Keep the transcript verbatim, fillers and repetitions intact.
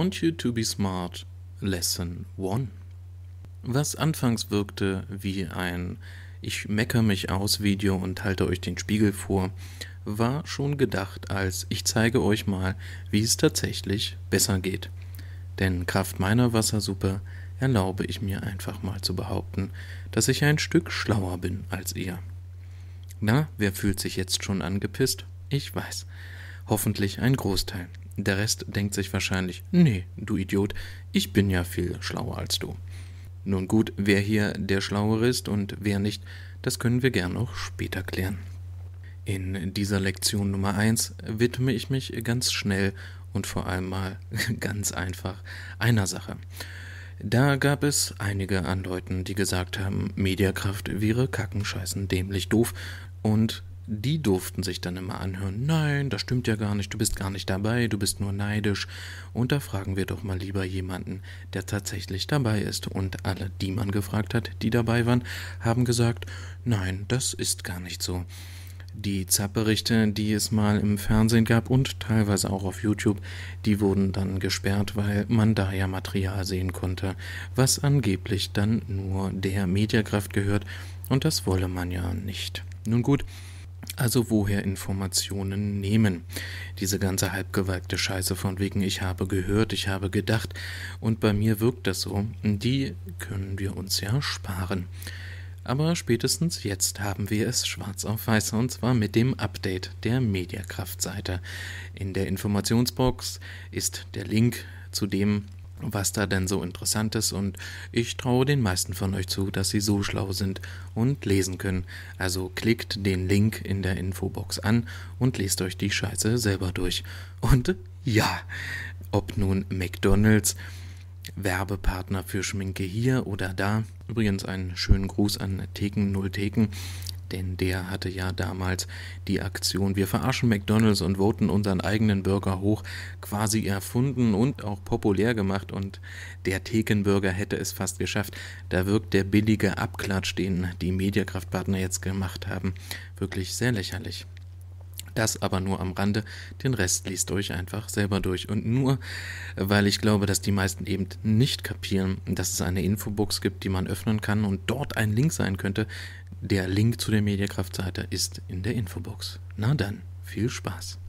Want You to Be Smart Lesson eins. Was anfangs wirkte wie ein Ich mecker mich aus Video und halte euch den Spiegel vor, war schon gedacht als Ich zeige euch mal, wie es tatsächlich besser geht. Denn Kraft meiner Wassersuppe erlaube ich mir einfach mal zu behaupten, dass ich ein Stück schlauer bin als ihr. Na, wer fühlt sich jetzt schon angepisst? Ich weiß. Hoffentlich ein Großteil. Der Rest denkt sich wahrscheinlich, nee, du Idiot, ich bin ja viel schlauer als du. Nun gut, wer hier der Schlauere ist und wer nicht, das können wir gern noch später klären. In dieser Lektion Nummer eins widme ich mich ganz schnell und vor allem mal ganz einfach einer Sache. Da gab es einige Andeuten, die gesagt haben, Mediakraft wäre kackenscheißen dämlich doof, und die durften sich dann immer anhören, nein, das stimmt ja gar nicht, du bist gar nicht dabei, du bist nur neidisch. Und da fragen wir doch mal lieber jemanden, der tatsächlich dabei ist. Und alle, die man gefragt hat, die dabei waren, haben gesagt, nein, das ist gar nicht so. Die Zapp-Berichte, die es mal im Fernsehen gab und teilweise auch auf YouTube, die wurden dann gesperrt, weil man da ja Material sehen konnte, was angeblich dann nur der Mediakraft gehört, und das wolle man ja nicht. Nun gut, also woher Informationen nehmen? Diese ganze halbgewalkte Scheiße von wegen ich habe gehört, ich habe gedacht und bei mir wirkt das so, die können wir uns ja sparen. Aber spätestens jetzt haben wir es schwarz auf weiß, und zwar mit dem Update der Mediakraft-Seite. In der Informationsbox ist der Link zu dem, was da denn so interessant ist, und ich traue den meisten von euch zu, dass sie so schlau sind und lesen können. Also klickt den Link in der Infobox an und lest euch die Scheiße selber durch. Und ja, ob nun McDonald's, Werbepartner für Schminke hier oder da. Übrigens einen schönen Gruß an Theken null Theken, denn der hatte ja damals die Aktion Wir verarschen McDonald's und voten unseren eigenen Burger hoch quasi erfunden und auch populär gemacht, und der Thekenburger hätte es fast geschafft. Da wirkt der billige Abklatsch, den die Mediakraftpartner jetzt gemacht haben, wirklich sehr lächerlich. Das aber nur am Rande, den Rest liest euch einfach selber durch. Und nur, weil ich glaube, dass die meisten eben nicht kapieren, dass es eine Infobox gibt, die man öffnen kann und dort ein Link sein könnte. Der Link zu der Mediakraft-Seite ist in der Infobox. Na dann, viel Spaß.